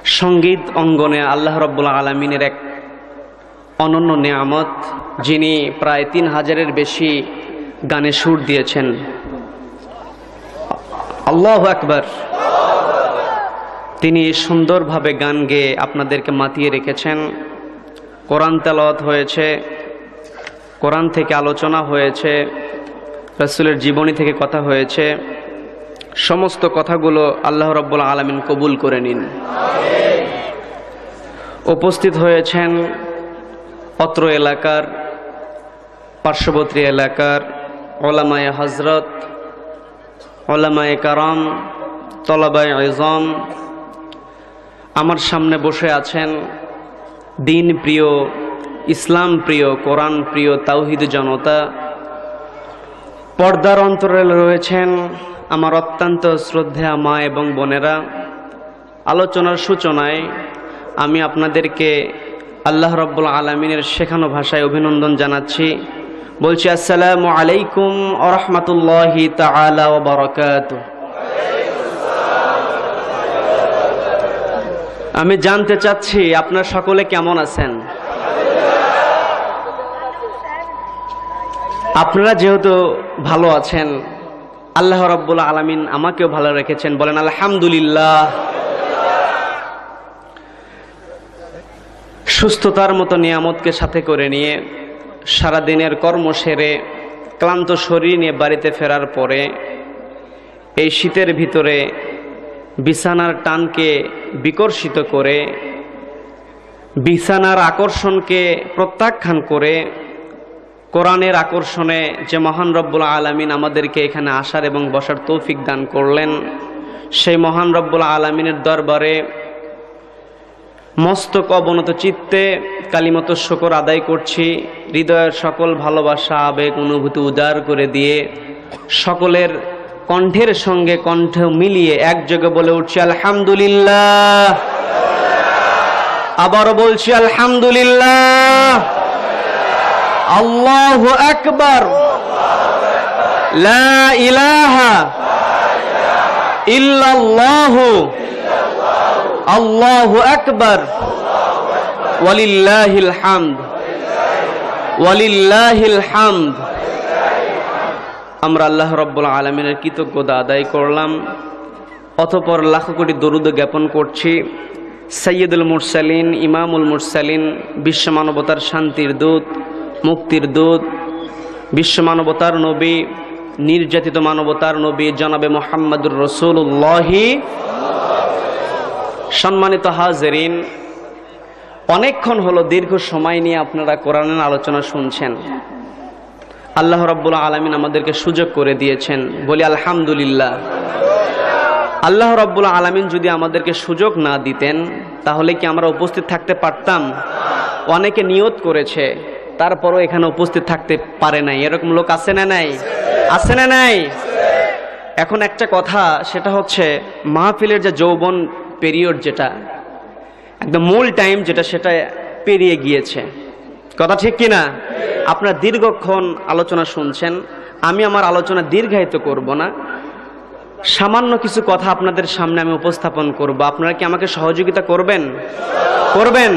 সঙ্গীত অঙ্গনে আল্লাহ রাব্বুল আলামিনের এক অনন্য নেয়ামত, যিনি প্রায় ৩,০০০-এর বেশি গানে সুর দিয়েছেন। আল্লাহু আকবার। তিনি সুন্দরভাবে গান গেয়ে আপনাদেরকে মাতিয়ে রেখেছেন। কোরআন তেলাওয়াত হয়েছে, কোরআন থেকে আলোচনা হয়েছে, রাসূলের জীবনী থেকে কথা হয়েছে। সমস্ত কথাগুলো আল্লাহ রাব্বুল আলামিন কবুল করে নিন। উপস্থিত হয়েছেন অত্র এলাকার, পার্শ্ববর্তী এলাকার ওলামায়ে হযরত, ওলামায়ে কারাম, তলাবায়ে ইলম। আমার সামনে বসে আছেন দিন প্রিয়, ইসলাম প্রিয়, কোরআন প্রিয় তাওহীদ জনতা। পর্দার অন্তরে রয়েছেন আমার অত্যন্ত শ্রদ্ধেয়া মা এবং বোনেরা। আলোচনার সূচনায় আমি আপনাদেরকে আল্লাহ রাব্বুল আলামিনের শেখানো ভাষায় অভিনন্দন জানাচ্ছি। বলছি আসসালামু আলাইকুম ওয়া রাহমাতুল্লাহি তাআলা ওয়া বারাকাতুহু। আমি জানতে চাচ্ছি আপনারা সকলে কেমন আছেন। আপনারা যেহেতু ভালো আছেন, আল্লাহ রাব্বুল আলামিন আমাকেও ভালো রেখেছেন, বলেন আলহামদুলিল্লাহ। সুস্থতার মতো নিয়ামতকে সাথে করে নিয়ে সারাদিনের কর্ম সেরে ক্লান্ত শরীর নিয়ে বাড়িতে ফেরার পরে এই শীতের ভিতরে বিছানার টানকে বিকর্ষিত করে, বিছানার আকর্ষণকে প্রত্যাখ্যান করে কোরআনের আকর্ষণে যে মহান রব্বুল আলামিন আমাদেরকে এখানে আসার এবং বসার তৌফিক দান করলেন, সেই মহান রব্বুল আলামিনের দরবারে মস্তক অবনত চিত্তে কালিমত শুকর আদায় করছি। হৃদয়ের সকল ভালোবাসা, আবেগ, অনুভূতি উজাড় করে দিয়ে সকলের কণ্ঠের সঙ্গে কণ্ঠ মিলিয়ে একযোগে বলে উঠছি আলহামদুলিল্লাহ। আবারও বলছি আলহামদুলিল্লাহ। আল্লাহু আকবার। লা ইলাহা ইল্লাল্লাহু আল্লাহু আকবার ওয়ালিল্লাহিল হামদ। ওয়ালিল্লাহিল হামদ। আমরা আল্লাহ রাব্বুল আলামিনের কৃতজ্ঞতা আদায় করলাম, অতঃপর লাখ কোটি দরুদ জ্ঞাপন করছি সাইয়্যিদুল মুরসালিন, ইমামুল মুরসালিন, বিশ্ব মানবতার শান্তির দূত, মুক্তির দূত, বিশ্ব মানবতার নবী, নির্যাতিত মানবতার নবী জনাবে মুহাম্মদুর রাসূলুল্লাহ। সম্মানিত হাজিরিন, অনেকক্ষণ হলো দীর্ঘ সময় নিয়ে আপনারা কোরআনের আলোচনা শুনছেন। আল্লাহ রাব্বুল আলামিন আমাদেরকে সুযোগ করে দিয়েছেন, বলি আলহামদুলিল্লাহ। আল্লাহ রাব্বুল আলামিন যদি আমাদেরকে সুযোগ না দিতেন তাহলে কি আমরা উপস্থিত থাকতে পারতাম? অনেকে নিয়ত করেছে, তারপরও এখানে উপস্থিত থাকতে পারে নাই। এরকম লোক আছে না নাই? আছে না নাই? এখন একটা কথা, সেটা হচ্ছে মাহফিলের যে যৌবন পিরিয়ড, যেটা একদম মূল টাইম, যেটা সেটা পেরিয়ে গিয়েছে। কথা ঠিক কিনা? আপনারা দীর্ঘক্ষণ আলোচনা শুনছেন। আমি আমার আলোচনা দীর্ঘায়িত করব না, সামান্য কিছু কথা আপনাদের সামনে আমি উপস্থাপন করব। আপনারা কি আমাকে সহযোগিতা করবেন? করবেন?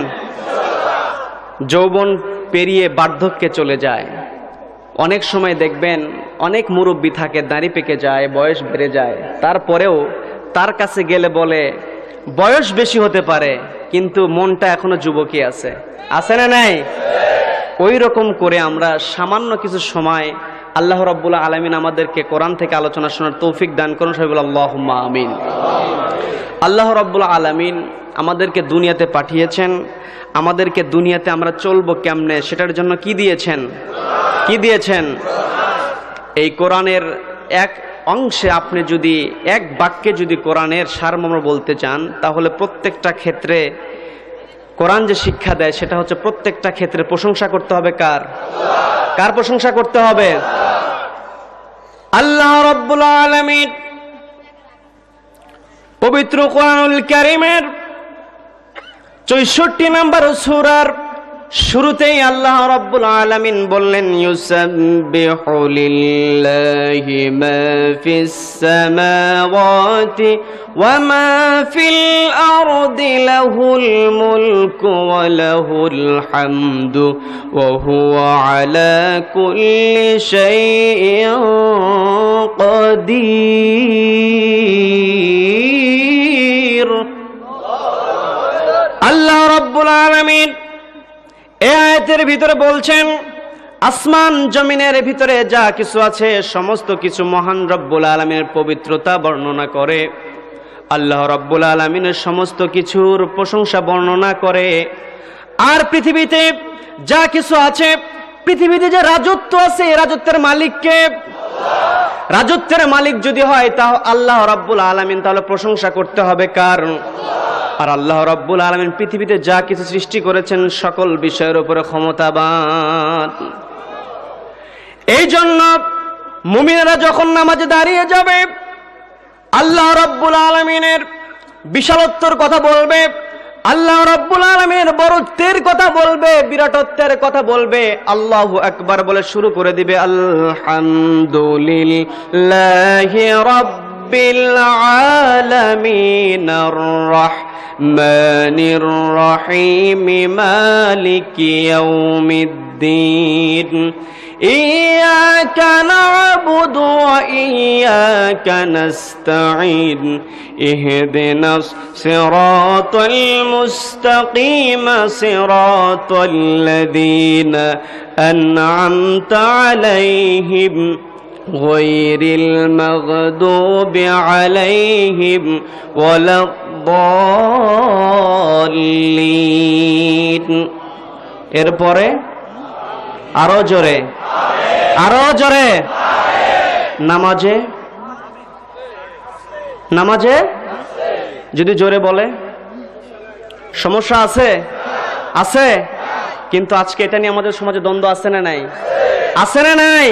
যৌবন পেরিয়ে বার্ধক্যে চলে যায়। অনেক সময় দেখবেন অনেক মুরব্বী থাকে, দাড়ি পেকে যায়, বয়স বেড়ে যায়, তারপরেও তার কাছে গেলে বলে বয়স বেশি হতে পারে কিন্তু মনটা এখনো যুবকই আছে। আছে না নাই? ওই রকম করে আমরা সামান্য কিছু সময় আল্লাহ রাব্বুল আলামিন আমাদেরকে কোরআন থেকে আলোচনা শোনার তৌফিক দান করুন। সবাই বলে আল্লাহুম্মা আমিন। আল্লাহ রাব্বুল আলামিন আমাদেরকে দুনিয়াতে পাঠিয়েছেন। আমাদেরকে দুনিয়াতে আমরা চলবো কেমনে, সেটার জন্য কি দিয়েছেন? কি দিয়েছেন? এই কোরআনের এক অংশে আপনি যদি এক বাক্যে যদি কোরআনের সারমর্ম বলতে চান, তাহলে প্রত্যেকটা ক্ষেত্রে কোরআন যে শিক্ষা দেয় সেটা হচ্ছে প্রত্যেকটা ক্ষেত্রে প্রশংসা করতে হবে কার? কার প্রশংসা করতে হবে? আল্লাহ রাব্বুল আলামিন পবিত্র কোরআনুল কারীমের ৬৪ নম্বর সূরার শুরুতেই আল্লাহ রাব্বুল আলামিন বললেন ইউসাব্বিহু লিল্লাহি মা ফিস সামাওয়াতি ওয়া মা ফিল আরদি লাহুল মুলকু ওয়া লাহুল হামদু ওয়া হুয়া আলা কুল্লি শাইইন কাদির। আল্লাহ রাব্বুল আলামিন এই আয়াতের ভিতরে বলছেন আসমান জমিনের ভিতরে যা কিছু আছে সমস্ত কিছু মহান রব্বুল আলামিনের পবিত্রতা বর্ণনা করে। আল্লাহ রব্বুল আলামিনের সমস্ত কিছুর প্রশংসা বর্ণনা করে। আর পৃথিবীতে যা কিছু আছে, পৃথিবীতে যে রাজত্ব আছে, রাজত্বের মালিক কে? রাজত্বের মালিক যদি হয় তা আল্লাহ রব্বুল আলামিন, তাহলে প্রশংসা করতে হবে কার? আর আল্লাহ রাব্বুল আলামিন পৃথিবীতে যা কিছু সৃষ্টি করেছেন সকল বিষয়ের উপরে ক্ষমতাবান। এই জন্য মুমিনেরা যখন নামাজে দাঁড়িয়ে যাবে আল্লাহ রাব্বুল আলামিনের বিশালত্বের কথা বলবে, আল্লাহ রাব্বুল আলামিনের বড়ত্বের কথা বলবে, বিরাটত্বের কথা বলবে, আল্লাহু আকবার বলে শুরু করে দিবে আলহামদুলিল্লাহি রাব্বিল আলামিন আর-রাহমানির রহিম মালিকি ইয়াউমিদ্দিন ইয়্যাকা না'বুদু ওয়া ইয়্যাকা নাস্তাঈন ইহদিনাস সিরাতাল মুস্তাকিম সিরাতাল লাযীনা আন'আমতা আলাইহিম গায়রিল মাগদুবি আলাইহিম ওয়ালাদ-দাল্লিন। এরপরে আরো জোরে, আরো জোরে। নামাজে নামাজে যদি জোরে বলে সমস্যা আছে? আছে। কিন্তু আজকে এটা নিয়ে আমাদের সমাজে দ্বন্দ্ব আছে না নাই? আছে না নাই?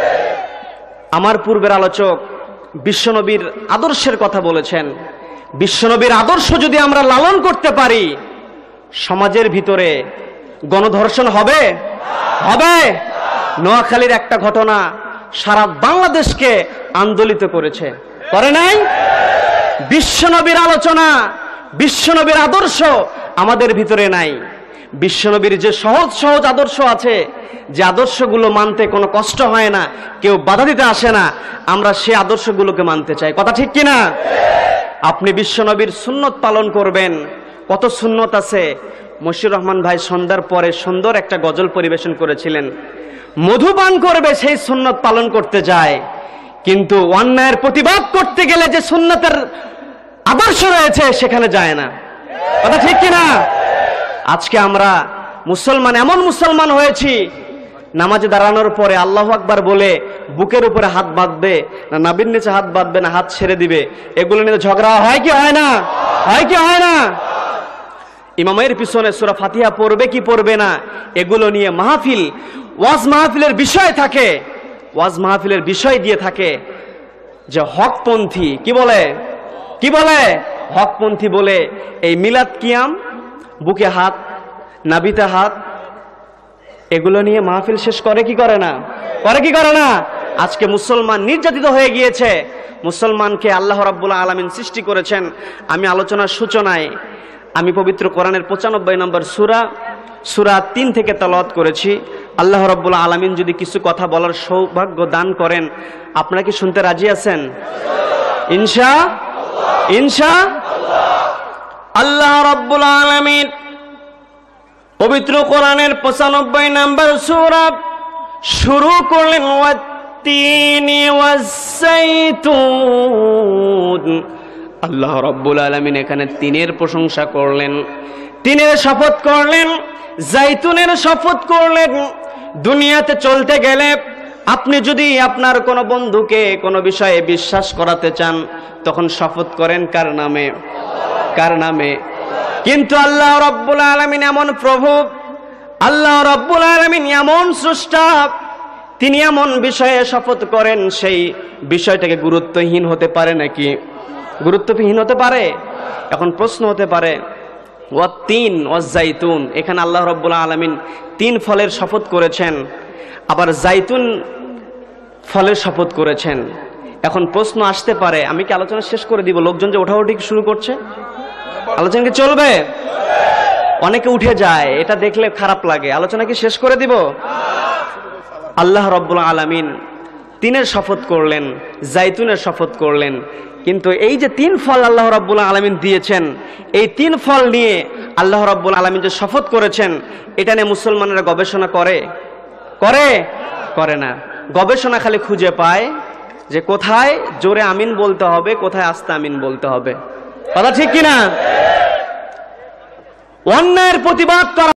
আমার পূর্বের আলোচক বিশ্বনবীর আদর্শের কথা বলেছেন। বিশ্বনবীর আদর্শ যদি আমরা লালন করতে পারি, সমাজের ভিতরে গণধর্ষণ হবে? হবে। নোয়াখালীর একটা ঘটনা সারা বাংলাদেশকে আন্দোলিত করেছে, করে নাই? বিশ্বনবীর আলোচনা, বিশ্বনবীর আদর্শ আমাদের ভিতরে নাই। বিশ্বনবীর যে সহজ সহজ আদর্শ আছে, যে আদর্শগুলো মানতে কোনো কষ্ট হয় না, কেউ বাধা দিতে আসে না, আমরা সেই আদর্শগুলোকে মানতে চাই। কথা ঠিক কিনা? আপনি বিশ্বনবীর সুন্নত পালন করবেন। কত সুন্নত আছে। মশিউর রহমান ভাই সন্ধ্যার পরে সুন্দর একটা গজল পরিবেশন করেছিলেন। মধুপান করবে সেই সুন্নত পালন করতে যায়, কিন্তু অন্যায়ের প্রতিবাদ করতে গেলে যে সুন্নতের আদর্শ রয়েছে সেখানে যায় না। কথা ঠিক কিনা? আজকে আমরা মুসলমান, এমন মুসলমান হয়েছি, নামাজে দাঁড়ানোর পরে আল্লাহু আকবার বলে বুকের উপরে হাত বাঁধবে না, নাভির নিচে হাত বাঁধবে না, হাত ছেড়ে দিবে। এগুলো নিয়ে ঝগড়া হয় কি হয় না? হয় কি হয় না? ইমামের পিছনে সূরা ফাতিহা পড়বে কি পড়বে না, এগুলো নিয়ে মাহফিল, ওয়াজ মাহফিলের বিষয় থাকে। ওয়াজ মাহফিলের বিষয় দিয়ে থাকে যে হকপন্থী কি বলে, কি বলে? হকপন্থী বলে এই মিলাদ কিয়াম, বুকে হাত, নাভিতে হাত, এগুলো নিয়ে মাহফিল শেষ করে কি করে না? করে কি করে না? আজকে মুসলমান নির্যাতিত হয়ে গিয়েছে। মুসলমানকে আল্লাহ রাব্বুল আলামিন সৃষ্টি করেছেন। আমি আলোচনার সূচনায় আমি পবিত্র কোরআনের 95 নম্বর সূরা 3 থেকে তেলাওয়াত করেছি। আল্লাহ রাব্বুল আলামিন যদি কিছু কথা বলার সৌভাগ্য দান করেন, আপনারা কি শুনতে রাজি আছেন? ইনশাআল্লাহ। আল্লাহ রাব্বুল আলামিন পবিত্র কোরআনের 95 নম্বর সূরা শুরু করলেন ওয়াত-তিনি ওয়াজ-যাইতুন। আল্লাহ রাব্বুল আলামিন এখানে তিনের প্রশংসা করলেন, তিনের শপথ করলেন, জাইতুনের শপথ করলেন। দুনিয়াতে চলতে গেলে আপনি যদি আপনার কোনো বন্ধুকে কোনো বিষয়ে বিশ্বাস করাতে চান, তখন শপথ করেন কার নামে? কার নামে? কিন্তু আল্লাহ রাব্বুল আলামিন এমন প্রভু, আল্লাহ রাব্বুল আলামিন এমন স্রষ্টা, তিনি এমন বিষয়ে শপথ করেন সেই বিষয়টাকে গুরুত্বহীন হতে পারে নাকি? গুরুত্বহীন হতে পারে? এখন প্রশ্ন হতে পারে, ওয়াত-তিন ওয়াজ-জাইতুন, এখানে আল্লাহ রাব্বুল আলামিন 3 ফলের শপথ করেছেন, আবার জাইতুন ফলের শপথ করেছেন। এখন প্রশ্ন আসতে পারে, আমি কি আলোচনা শেষ করে দিব? লোকজন যে ওঠাউঠি শুরু করছে, আলোচনা কি চলবে? অনেকে উঠে যায়, এটা দেখলে খারাপ লাগে। আলোচনা কি শেষ করে দিব? আল্লাহ রাব্বুল আলামিন 3-এর শপথ করলেন, জাইতুনের শপথ করলেন, কিন্তু এই যে 3 ফল আল্লাহ রাব্বুল আলামিন দিয়েছেন, এই 3 ফল নিয়ে আল্লাহ রাব্বুল আলামিন যে শপথ করেছেন, এটা নিয়ে মুসলমানেরা গবেষণা করে না। গবেষণা খালি খুঁজে পায় যে কোথায় জোরে আমিন বলতে হবে, কোথায় আস্তে আমিন বলতে হবে। কথা ঠিক কিনা? অন্যায়ের প্রতিবাদ করা